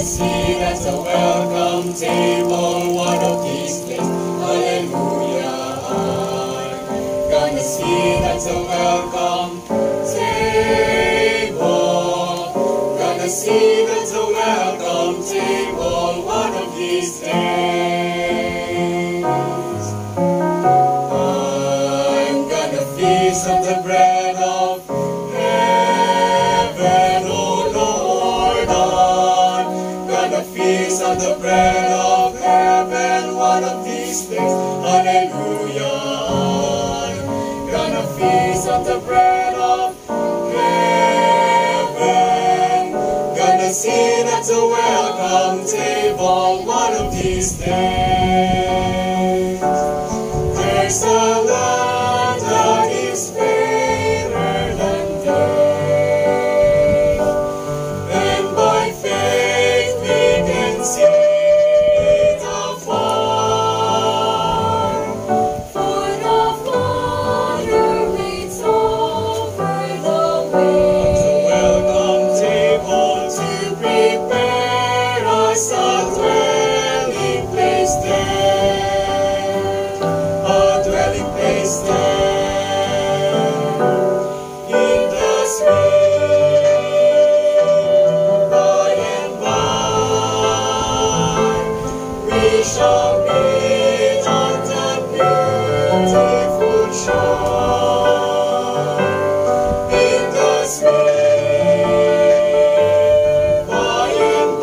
Sit at a welcome table one of these days. Hallelujah. Gonna sit at a welcome table. Gonna sit at a welcome table one of these days. I'm gonna feast on the bread of heaven, oh Lord. I'm gonna feast on the bread of heaven one of these days. Hallelujah. I'm gonna feast on the bread of heaven. Gonna sit at a welcome table one of these days. There's a land that is fairer than day, and by faith we can see it afar. For the Father waits over the way to welcome table to prepare us a dwelling place there, a dwelling place there in the sweet by and by. We shall meet on that beautiful shore in the sweet by and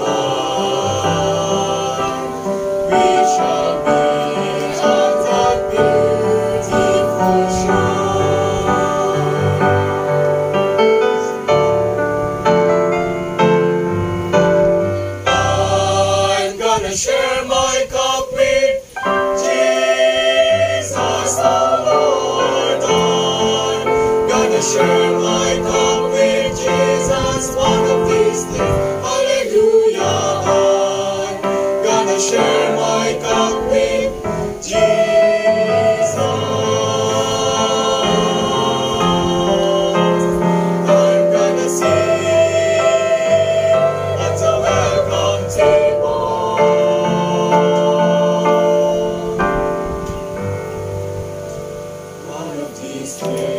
by. We shall meet on that beautiful shore. I'm gonna share my cup with Jesus the Lord. I'm gonna share my cup with Jesus one of these days. Hallelujah. I'm gonna share my cup with Jesus. I'm gonna sit at a welcome table one of these days.